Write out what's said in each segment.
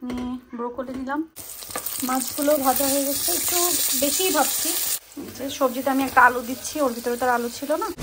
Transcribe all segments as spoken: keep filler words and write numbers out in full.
আমি ব্রোকলি নিলাম, মাছগুলো ভাজা হয়ে গেছে, একটু বেশিই ভাবছি। সবজিতে আমি একটা আলু দিচ্ছি, ওর ভিতরে তার আলু ছিল না।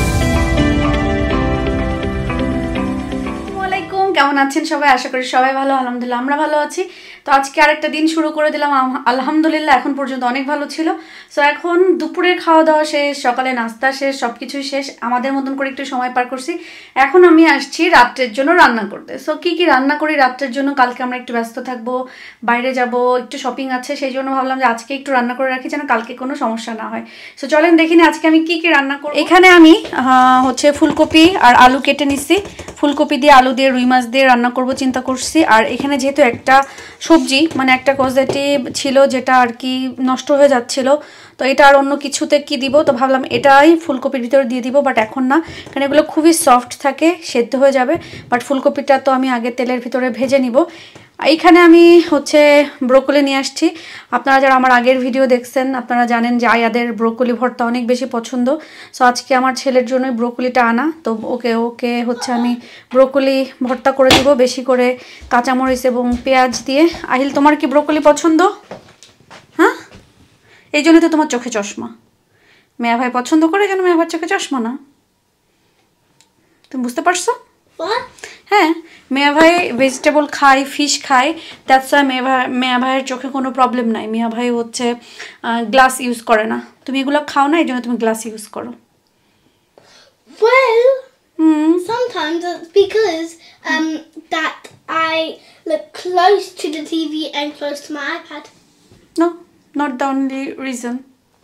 আসসালামাইকুম, কেমন আছেন সবাই? আশা করি সবাই ভালো, আলহামদুলিল্লাহ আমরা ভালো আছি। তো আজকে আরেকটা দিন শুরু করে দিলাম, আলহামদুলিল্লাহ এখন পর্যন্ত অনেক ভালো ছিল। সো এখন দুপুরের খাওয়া দাওয়া শেষ, সকালে নাস্তা শেষ, সব কিছুই শেষ, আমাদের মতন করে একটু সময় পার করছি। এখন আমি আসছি রাত্রের জন্য রান্না করতে। সো কী কী রান্না করি রাত্রের জন্য, কালকে আমরা একটু ব্যস্ত থাকবো, বাইরে যাব, একটু শপিং আছে, সেই জন্য ভাবলাম যে আজকে একটু রান্না করে রাখি যেন কালকে কোনো সমস্যা না হয়। সো চলেন দেখি না আজকে আমি কি কি রান্না করব। এখানে আমি হচ্ছে ফুলকপি আর আলু কেটে নিচ্ছি, ফুলকপি দিয়ে আলু দিয়ে রুই মাছ দিয়ে রান্না করব চিন্তা করছি। আর এখানে যেহেতু একটা সবজি মানে একটা কজেটিভ ছিল যেটা আর কি নষ্ট হয়ে যাচ্ছিল, তো এটা আর অন্য কিছুতে কি দিব, তো ভাবলাম এটাই ফুলকপির ভিতরে দিয়ে দিব। বাট এখন না, কারণ এগুলো খুবই সফট থাকে, সেদ্ধ হয়ে যাবে। বাট ফুলকপিটা তো আমি আগে তেলের ভিতরে ভেজে নিব। এইখানে আমি হচ্ছে ব্রোকলি নিয়ে আসছি। আপনারা যারা আমার আগের ভিডিও দেখছেন আপনারা জানেন যে আয়াদের ব্রোকলি ভর্তা অনেক বেশি পছন্দ। সো আজকে আমার ছেলের জন্যই ব্রোকলিটা আনা, তো ওকে ওকে হচ্ছে আমি ব্রোকলি ভর্তা করে দিব বেশি করে কাঁচামরিচ এবং পেঁয়াজ দিয়ে। আহিল, তোমার কি ব্রোকলি পছন্দ? হ্যাঁ, এই জন্য তো তোমার চোখে চশমা। মেয়া ভাই পছন্দ করে, এই জন্য মেয়া ভাইয়ের চোখে চশমা না, তুমি বুঝতে পারছো? হ্যাঁ, মেয়া ভাই ভেজিটেবল খায়, ফিশ খায়, দ্যাটস ওয়াই মেয়া ভাই মেয়া ভাইয়ের চোখে কোনো প্রবলেম নাই। মেয়া ভাই হচ্ছে গ্লাস ইউজ করে না, তুমি এগুলো খাও না, এই জন্য তুমি গ্লাস ইউজ করো। Well, hmm. sometimes it's because um that I look close to the T V and close to my iPad. No, not the only reason.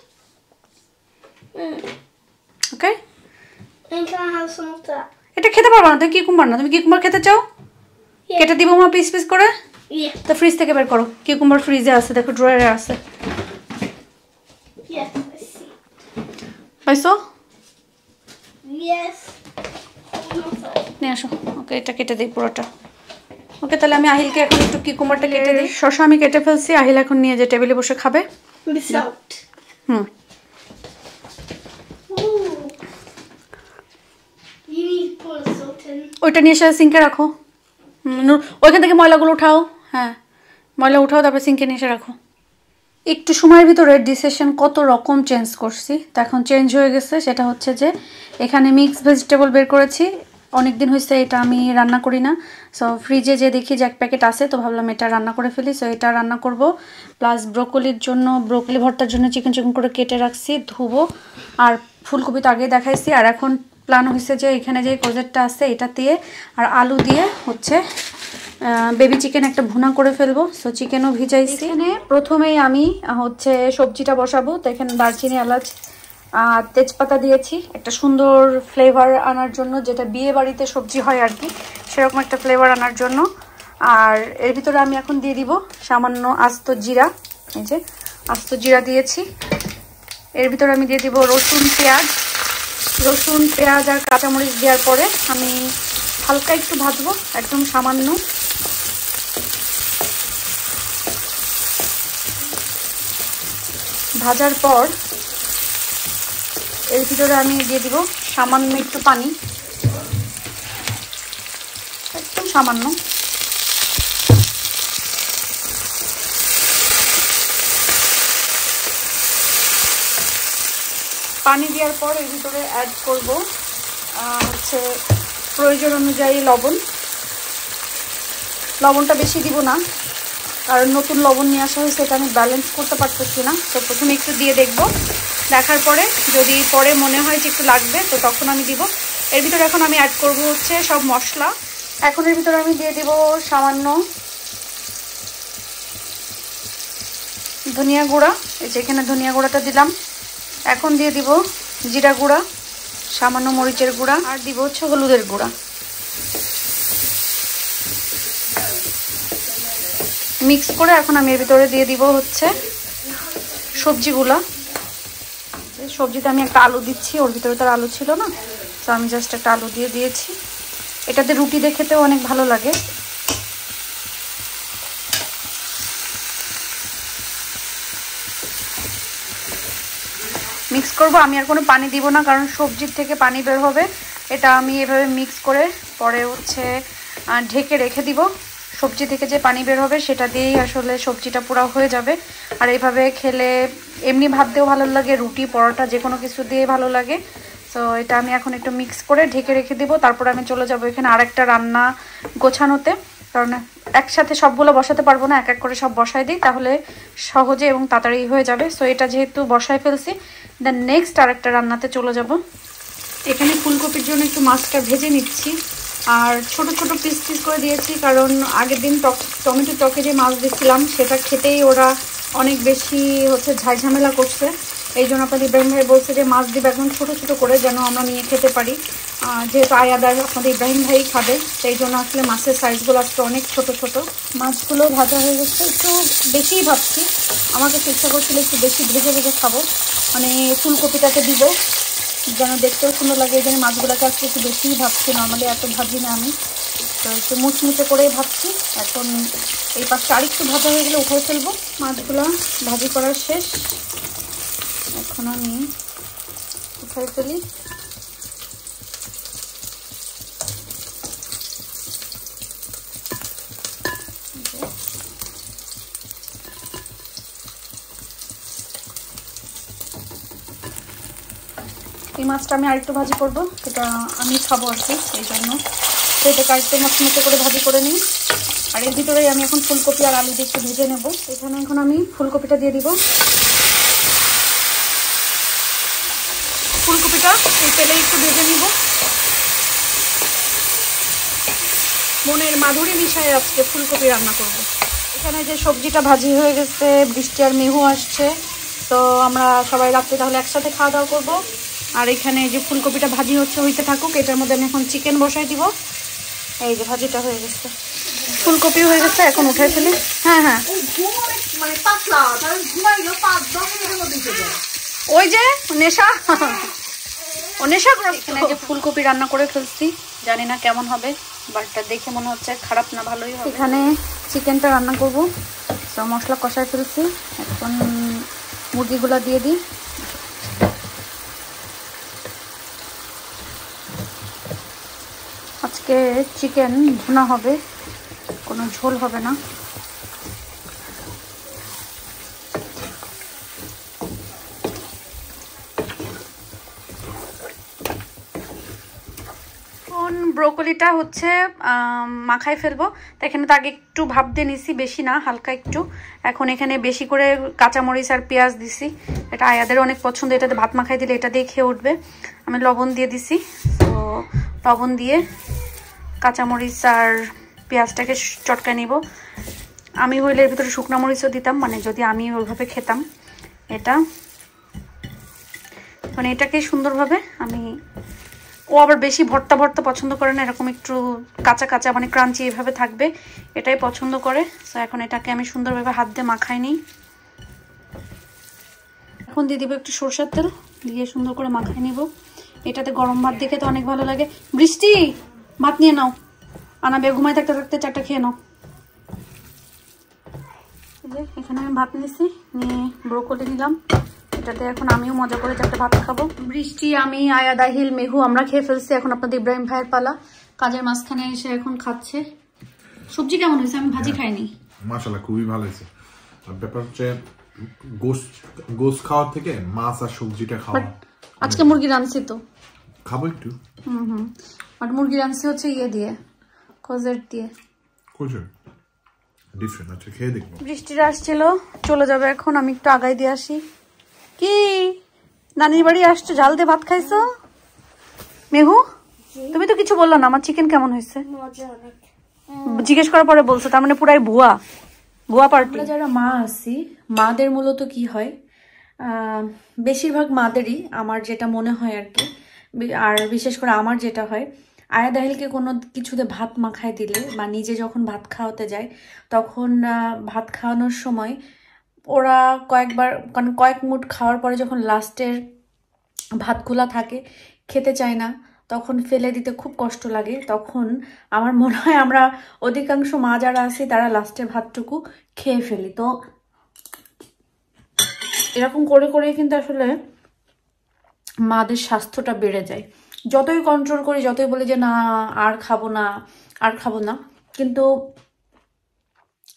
Mm. Okay? And can I have some of that? এটা খেতে পারবা না, তুমি cucumber না, তুমি cucumber খেতে চাও? কেটে দিব মা পিস পিস করে। Yeah. তো ফ্রিজ থেকে বের করো, কিউকুম্বার ফ্রিজে আছে, দেখো ড্রয়ারে আছে। Yes, I see. পাইছো? Yes. নিয়ে আসো, ওকে এটা কেটে দিই পুরোটা। ওকে, তাহলে আমি আহিলকে এখন একটু কিউকুম্বারটা কেটে দিই। শসা আমি কেটে ফেলছি, আহিল এখন নিয়ে যে টেবিলে বসে খাবে। Salt. হুম, ওইটা নিয়ে এসে সিঙ্কে রাখো। ওইখান থেকে ময়লাগুলো উঠাও, হ্যাঁ ময়লা উঠাও, তারপরে সিঙ্কে নিয়ে এসে রাখো। একটু সময়ের ভিতরে ডিসিশন কত রকম চেঞ্জ করছি, তো এখন চেঞ্জ হয়ে গেছে। সেটা হচ্ছে যে এখানে মিক্স ভেজিটেবল বের করেছি, অনেক দিন হয়েছে এটা আমি রান্না করি না। সো ফ্রিজে যে দেখি যে এক প্যাকেট আছে, তো ভাবলাম এটা রান্না করে ফেলি। সো এটা রান্না করব, প্লাস ব্রোকলির জন্য ব্রোকলি ভর্তার জন্য চিকেন চিকেন করে কেটে রাখছি, ধুবো। আর ফুলকপি তো আগে দেখাইছি। আর এখন প্ল্যান হয়েছে যে এখানে যে কোজেটটা আছে এটা দিয়ে আর আলু দিয়ে হচ্ছে বেবি চিকেন একটা ভুনা করে ফেলবো। সো চিকেনও ভিজাইছি। এখানে প্রথমেই আমি হচ্ছে সবজিটা বসাবো, তো এখানে দারচিনি, এলাচ আর তেজপাতা দিয়েছি একটা সুন্দর ফ্লেভার আনার জন্য, যেটা বিয়ে বাড়িতে সবজি হয় আর কি, সেরকম একটা ফ্লেভার আনার জন্য। আর এর ভিতরে আমি এখন দিয়ে দিব সামান্য আস্ত জিরা, এই যে আস্ত জিরা দিয়েছি। এর ভিতরে আমি দিয়ে দিব রসুন, পেঁয়াজ। রসুন, পেঁয়াজ আর কাঁচামরিচ দেওয়ার পরে আমি হালকা একটু ভাজবো, একদম সামান্য। ভাজার পর এর ভিতরে আমি দিয়ে দিব সামান্য একটু পানি, একদম সামান্য। পানি দেওয়ার পর এর ভিতরে অ্যাড করব হচ্ছে প্রয়োজন অনুযায়ী লবণ। লবণটা বেশি দিব না, কারণ নতুন লবণ নিয়ে আসা হয়েছে, এটা আমি ব্যালেন্স করতে পারতেছি না। তো প্রথমে একটু দিয়ে দেখব, দেখার পরে যদি পরে মনে হয় যে একটু লাগবে তো তখন আমি দিব। এর ভিতরে এখন আমি অ্যাড করব হচ্ছে সব মশলা। এখন এর ভিতরে আমি দিয়ে দিব সামান্য ধনিয়া গুঁড়া, এই যে এখানে ধনিয়া গুঁড়াটা দিলাম। এখন দিয়ে দিব জিরা গুঁড়া, সামান্য মরিচের গুঁড়া, আর দিব হচ্ছে হলুদের গুঁড়া। মিক্স করে এখন আমি এর ভিতরে দিয়ে দিব হচ্ছে সবজিগুলা। সবজিতে আমি একটা আলু দিচ্ছি, ওর ভিতরে তো আলু ছিল না, তো আমি জাস্ট একটা আলু দিয়ে দিয়েছি। এটাতে রুটি দিয়ে খেতেও অনেক ভালো লাগে। মিক্স করব, আমি আর কোনো পানি দিব না, কারণ সবজির থেকে পানি বের হবে। এটা আমি এভাবে মিক্স করে পরে হচ্ছে ঢেকে রেখে দিব সবজি থেকে যে পানি বের হবে সেটা দিয়েই আসলে সবজিটা পুরো হয়ে যাবে। আর এইভাবে খেলে এমনি ভাত দিয়েও ভালো লাগে, রুটি পরোটা যে কোনো কিছু দিয়ে ভালো লাগে। তো এটা আমি এখন একটু মিক্স করে ঢেকে রেখে দিব। তারপর আমি চলে যাব এখানে আরেকটা রান্না গোছানোতে, কারণ একসাথে সবগুলো বসাতে পারবো না, এক এক করে সব বসাই দিই তাহলে সহজে এবং তাড়াতাড়ি হয়ে যাবে। সো এটা যেহেতু বসায় ফেলছি, দেন নেক্সট আরেকটা রান্নাতে চলে যাব। এখানে ফুলকপির জন্য একটু মাছটা ভেজে নিচ্ছি, আর ছোট ছোট পিস পিস করে দিয়েছি, কারণ আগের দিন টক টমেটো টকে যে মাছ দিয়েছিলাম সেটা খেতেই ওরা অনেক বেশি হচ্ছে ঝাইঝামেলা করছে। এই জন্য আপনাদের ইব্রাহিম ভাই বলছে যে মাছ দিবে একদম ছোটো ছোটো করে, যেন আমরা নিয়ে খেতে পারি। যেহেতু আয়াদার আপনাদের ইব্রাহিম ভাই খাবে, সেই জন্য আসলে মাছের সাইজগুলো আজকে অনেক ছোট ছোট। মাছগুলো ভাজা হয়ে গেছে, একটু বেশিই ভাবছি, আমাকে চেষ্টা করছিল একটু বেশি ভেজে ভেজে খাবো, মানে ফুলকপিটাকে দিব যেন দেখতেও সুন্দর লাগে। এই জন্য মাছগুলোকে আজকে একটু বেশিই ভাবছি, নর্মালি এত ভাজি না আমি, তো একটু মুচমুচে করেই ভাবছি। এখন এই পাশটা আরেকটু ভাজা হয়ে গেলে উঠাই ফেলবো। মাছগুলো ভাজি করার শেষ, এখন আমি উঠাই ফেলি। এই মাছটা আমি আরেকটু ভাজি করবো, এটা আমি খাবো আর কি, এই জন্য তো এটাকে আরেকটু মচমচে করে ভাজি করে নিই। আর এর ভিতরেই আমি এখন ফুলকপি আর আলু দিয়ে একটু ভেজে নেব। এখানে এখন আমি ফুলকপিটা দিয়ে দিব। ফুলকপিটা এই তেলে একটু ভেজে নিব, মনের মাধুরী মিশায় আজকে ফুলকপি রান্না করব। এখানে যে সবজিটা ভাজি হয়ে গেছে, বৃষ্টি আর মেহু আসছে, তো আমরা সবাই রাত্রে তাহলে একসাথে খাওয়া দাওয়া করবো। আর এখানে যে ফুলকপিটা ভাজি হচ্ছে হইতে থাকুক, এটার মধ্যে আমি এখন চিকেন বসাই দিব। এই যে ভাজিটা হয়ে গেছে, ফুলকপি হয়ে গেছে, এখন উঠাই ফেলি। হ্যাঁ হ্যাঁ ওই যে নেশা ও নেশা। এখানে যে ফুলকপি রান্না করে ফেলছি, জানি না কেমন হবে, বাট দেখে মনে হচ্ছে খারাপ না ভালোই হবে। এখানে চিকেনটা রান্না করবো, তো মশলা কষাই ফেলছি, এখন মুরগিগুলো দিয়ে দিই। আজকে চিকেন ভুনা হবে, কোনো ঝোল হবে না। ব্রোকলিটা হচ্ছে মাখাই ফেলবো, তো এখানে তো আগে একটু ভাপ দিয়ে নিছি, বেশি না হালকা একটু। এখন এখানে বেশি করে কাঁচামরিচ আর পেঁয়াজ দিছি, এটা আয়াদের অনেক পছন্দ, এটাতে ভাত মাখাই দিলে এটা দিয়ে খেয়ে উঠবে। আমি লবণ দিয়ে দিছি, তো লবণ দিয়ে কাঁচামরিচ আর পেঁয়াজটাকে চটকায় নিব। আমি হইলে এর ভিতরে শুকনো মরিচও দিতাম, মানে যদি আমি ওইভাবে খেতাম এটা, মানে এটাকে সুন্দরভাবে আমি, ও আবার বেশি ভর্তা ভর্তা পছন্দ করে না, এরকম একটু কাঁচা কাঁচা মানে ক্রাঞ্চি এইভাবে থাকবে, এটাই পছন্দ করে। তো এখন এটাকে আমি সুন্দরভাবে হাত দিয়ে মাখাই নিই। এখন দিয়ে দিব একটু সরষের তেল, দিয়ে সুন্দর করে মাখাই নিব। এটাতে গরম ভাত দেখে তো অনেক ভালো লাগে। বৃষ্টি ভাত নিয়ে নাও, আনা বে ঘুমাই থাকতে থাকতে চারটা খেয়ে নাও। এখানে আমি ভাত নিয়েছি, নিয়ে ব্রোকলি নিলাম, এটাতে এখন আমিও মজা করে চারটা ভাত খাবো। বৃষ্টি, আমি, আয়া, দাহিল, মেহু আমরা খেয়ে ফেলছি, এখন আপনাদের ইব্রাহিম ভাইয়ের পালা। কাজের মাঝখানে এসে এখন খাচ্ছে। সবজি কেমন হয়েছে? আমি ভাজি খাইনি। মাশাআল্লাহ খুবই ভালো হয়েছে। ব্যাপার হচ্ছে গোশত গোশত খাওয়ার থেকে মাছ আর সবজিটা খাওয়া। আজকে মুরগি রাঁধছি তো খাবো একটু। হুম হুম বাট মুরগি রাঁধছি হচ্ছে ইয়ে দিয়ে, কোজেট দিয়ে। কোজেট ডিফারেন্ট, আচ্ছা খেয়ে দেখবো। বৃষ্টিটা আসছিল, চলে যাবে এখন, আমি একটু আগাই দিয়ে আসি। কি নানির বাড়ি আসছো, ঝাল দিয়ে ভাত খাইছো? মেহু তুমি তো কিছু বললো না, আমার চিকেন কেমন হয়েছে জিজ্ঞেস করার পরে বলছো, তার মানে পুরাই ভুয়া ভুয়া পার্টি। আমরা যারা মা আছি, মাদের মূলত কি হয়, বেশিরভাগ মাদেরই আমার যেটা মনে হয় আর কি, আর বিশেষ করে আমার যেটা হয়, আয়া দাহিলকে কোনো কিছুতে ভাত মাখায় দিলে বা নিজে যখন ভাত খাওয়াতে যায়, তখন ভাত খাওয়ানোর সময় ওরা কয়েকবার কারণ কয়েক মুঠ খাওয়ার পরে যখন লাস্টের ভাতগুলা থাকে খেতে চায় না, তখন ফেলে দিতে খুব কষ্ট লাগে। তখন আমার মনে হয় আমরা অধিকাংশ মা যারা আছি তারা লাস্টের ভাতটুকু খেয়ে ফেলি। তো এরকম করে করে কিন্তু আসলে মাদের স্বাস্থ্যটা বেড়ে যায়। যতই কন্ট্রোল করি, যতই বলি যে না আর খাবো না আর খাবো না, কিন্তু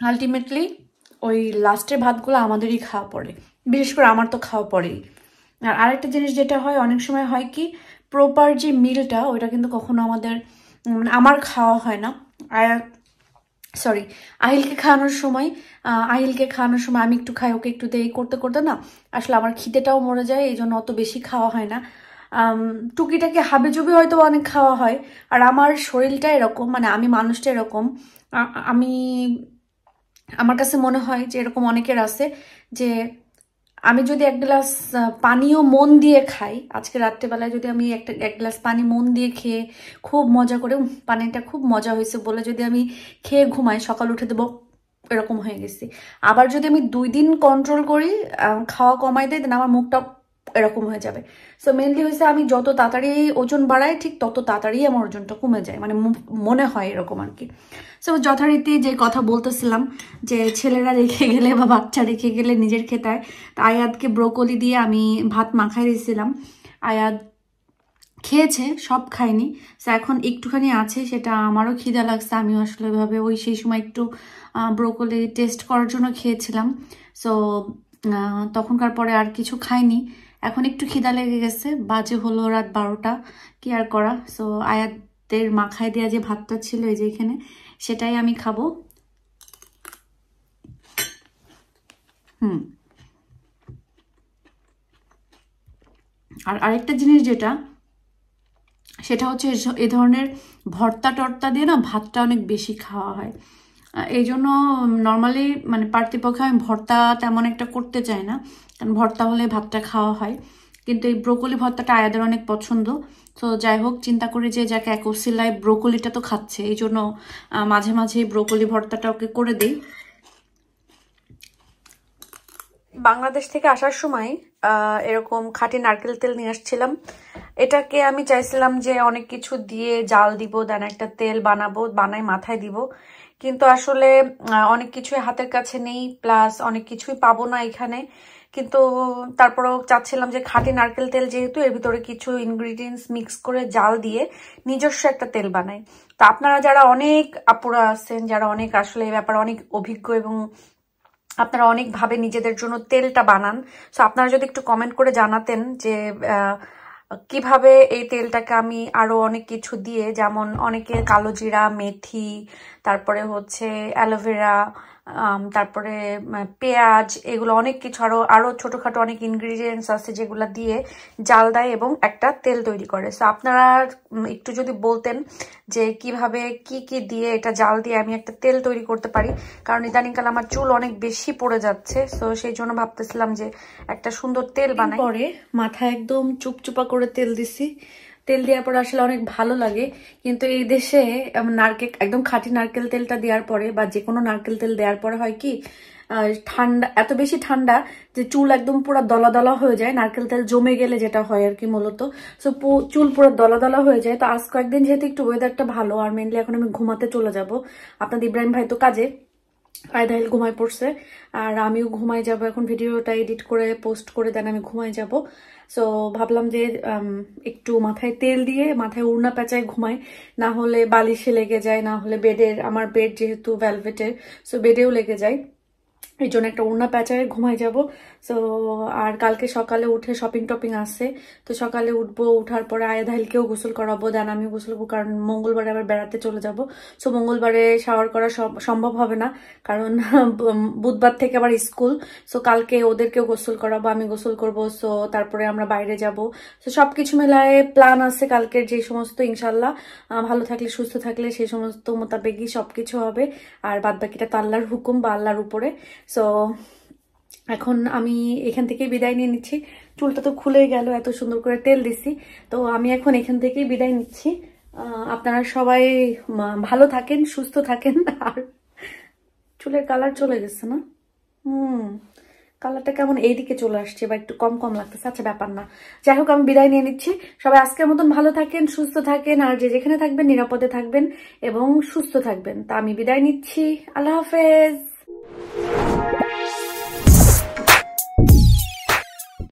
আলটিমেটলি ওই লাস্টের ভাতগুলো আমাদেরই খাওয়া পড়ে, বিশেষ করে আমার তো খাওয়া পড়েই। আর আরেকটা জিনিস যেটা হয়, অনেক সময় হয় কি প্রপার যে মিলটা ওইটা কিন্তু কখনো আমাদের মানে আমার খাওয়া হয় না। আর সরি আহিলকে খাওয়ানোর সময় আহিলকে খাওয়ানোর সময় আমি একটু খাই, ওকে একটু দেই, করতে করতে না আসলে আমার খিদেটাও মরে যায়, এই জন্য অত বেশি খাওয়া হয় না। টুকিটাকে হাবে জুবি হয়তো অনেক খাওয়া হয়। আর আমার শরীরটা এরকম, মানে আমি মানুষটা এরকম, আমি আমার কাছে মনে হয় যে এরকম অনেকের আছে যে আমি যদি এক গ্লাস পানিও মন দিয়ে খাই, আজকে রাত্রেবেলায় যদি আমি একটা এক গ্লাস পানি মন দিয়ে খেয়ে খুব মজা করে পানিটা খুব মজা হয়েছে বলে যদি আমি খেয়ে ঘুমাই, সকাল উঠে দেবো, এরকম হয়ে গেছি। আবার যদি আমি দুই দিন কন্ট্রোল করি, খাওয়া কমাই দিই, দেন আমার মুখটা এরকম হয়ে যাবে। সো মেনলি হয়েছে আমি যত তাড়াতাড়ি ওজন বাড়াই ঠিক তত তাড়াতাড়ি আমার ওজনটা কমে যায়, মানে মনে হয় এরকম আর কি। সো যথারীতি যে কথা বলতেছিলাম যে ছেলেরা রেখে গেলে বা বাচ্চা রেখে গেলে নিজের খেতে, তা আয়াতকে ব্রোকলি দিয়ে আমি ভাত মাখাই দিয়েছিলাম, আয়াত খেয়েছে, সব খায়নি। সো এখন একটুখানি আছে, সেটা আমারও খিদা লাগছে, আমিও আসলে ভাবে ওই সেই সময় একটু ব্রোকলি টেস্ট করার জন্য খেয়েছিলাম। সো তখনকার পরে আর কিছু খাইনি, এখন একটু খিদা লেগে গেছে, বাজে হলো রাত বারোটা, কি আর করা। সো আয়াতের মাখায় দেওয়া যে ভাতটা ছিল এই যে এখানে, সেটাই আমি খাবো। হুম আর আরেকটা জিনিস যেটা, সেটা হচ্ছে এ ধরনের ভর্তা টর্তা দিয়ে না ভাতটা অনেক বেশি খাওয়া হয়, এই জন্য নর্মালি মানে পার্থিপক্ষে আমি ভর্তা তেমন একটা করতে চাই না, কারণ ভর্তা হলে ভাতটা খাওয়া হয়। কিন্তু এই ব্রোকলি ভর্তাটা আয়াদের অনেক পছন্দ। তো যাই হোক, চিন্তা করে যে যাকে এক ওসিলায় ব্রোকলিটা তো খাচ্ছে, এই জন্য মাঝে মাঝে ব্রোকলি ভর্তাটা ওকে করে দিই। বাংলাদেশ থেকে আসার সময় এরকম খাঁটি নারকেল তেল নিয়ে আসছিলাম। এটাকে আমি চাইছিলাম যে অনেক কিছু দিয়ে জাল দিব, দেন একটা তেল বানাবো, বানাই মাথায় দিব, কিন্তু আসলে অনেক কিছুই হাতের কাছে নেই, প্লাস অনেক কিছুই পাবো না এখানে। কিন্তু তারপরেও চাচ্ছিলাম যে খাঁটি নারকেল তেল যেহেতু, এর ভিতরে কিছু ইনগ্রিডিয়েন্টস মিক্স করে জাল দিয়ে নিজস্ব একটা তেল বানাই। তো আপনারা যারা অনেক আপুরা আছেন, যারা অনেক আসলে এই ব্যাপারে অনেক অভিজ্ঞ এবং আপনারা অনেকভাবে নিজেদের জন্য তেলটা বানান, সো আপনারা যদি একটু কমেন্ট করে জানাতেন যে কিভাবে এই তেলটাকে আমি আরো অনেক কিছু দিয়ে, যেমন অনেকে কালো জিরা, মেথি, তারপরে হচ্ছে অ্যালোভেরা, তারপরে পেঁয়াজ, এগুলো অনেক কিছু আরো আরো ছোটখাটো অনেক ইনগ্রিডিয়েন্টস আছে যেগুলো দিয়ে জাল দেয় এবং একটা তেল তৈরি করে। সো আপনারা একটু যদি বলতেন যে কিভাবে কি কি দিয়ে এটা জাল দিয়ে আমি একটা তেল তৈরি করতে পারি, কারণ ইদানিংকাল আমার চুল অনেক বেশি পড়ে যাচ্ছে, সো সেই জন্য ভাবতেছিলাম যে একটা সুন্দর তেল বানাই। পরে মাথায় একদম চুপচুপা করে তেল দিছি, তেল দেওয়ার পর আসলে অনেক ভালো লাগে। কিন্তু এই দেশে নারকেল একদম খাঁটি নারকেল তেলটা দেওয়ার পরে বা যে কোনো নারকেল তেল দেওয়ার পরে হয় কি, ঠান্ডা, এত বেশি ঠান্ডা যে চুল একদম পুরো দলা দলা হয়ে যায়, নারকেল তেল জমে গেলে যেটা হয় আর কি মূলত। সো চুল পুরো দলা দলা হয়ে যায়। তো আজ কয়েকদিন যেহেতু একটু ওয়েদারটা ভালো, আর মেনলি এখন আমি ঘুমাতে চলে যাব, আপনাদের ইব্রাহিম ভাই তো কাজে, আয়দাহিল ঘুমায় পড়ছে, আর আমিও ঘুমাই যাব এখন, ভিডিওটা এডিট করে পোস্ট করে দেন আমি ঘুমাই যাব। সো ভাবলাম যে একটু মাথায় তেল দিয়ে মাথায় উড়না পেঁচায় ঘুমাই, না হলে বালিশে লেগে যায়, না হলে বেডের, আমার বেড যেহেতু ভেলভেটের, সো বেডেও লেগে যায়, এই জন্য একটা উড়না পেঁচায় ঘুমাই যাব। সো আর কালকে সকালে উঠে শপিং টপিং আছে, তো সকালে উঠবো, উঠার পরে আয়াধাইলকেও গোসল করাবো, দেন আমিও গোসল করবো, কারণ মঙ্গলবারে আবার বেড়াতে চলে যাব। সো মঙ্গলবারে শাওয়ার করা সম্ভব হবে না, কারণ বুধবার থেকে আবার স্কুল। সো কালকে ওদেরকেও গোসল করাবো, আমি গোসল করবো, সো তারপরে আমরা বাইরে যাব। সো সবকিছু মেলায় প্ল্যান আছে কালকের, যে সমস্ত ইনশাল্লাহ ভালো থাকলে সুস্থ থাকলে সেই সমস্ত মোতাবেকই সবকিছু হবে, আর বাদ বাকিটা তো আল্লাহর হুকুম বা আল্লাহর উপরে। সো এখন আমি এখান থেকে বিদায় নিয়ে নিচ্ছি, চুলটা তো খুলে গেল, এত সুন্দর করে তেল দিছি, তো আমি এখন এখান থেকেই বিদায় নিচ্ছি। আপনারা সবাই ভালো থাকেন, সুস্থ থাকেন। আর চুলের কালার চলে গেছে না, হুম কালারটা কেমন এইদিকে চলে আসছে বা একটু কম কম লাগতেছে, আচ্ছা ব্যাপার না। যাই হোক, আমি বিদায় নিয়ে নিচ্ছি, সবাই আজকের মতন ভালো থাকেন, সুস্থ থাকেন, আর যে যেখানে থাকবেন নিরাপদে থাকবেন এবং সুস্থ থাকবেন। তা আমি বিদায় নিচ্ছি, আল্লাহ হাফেজ।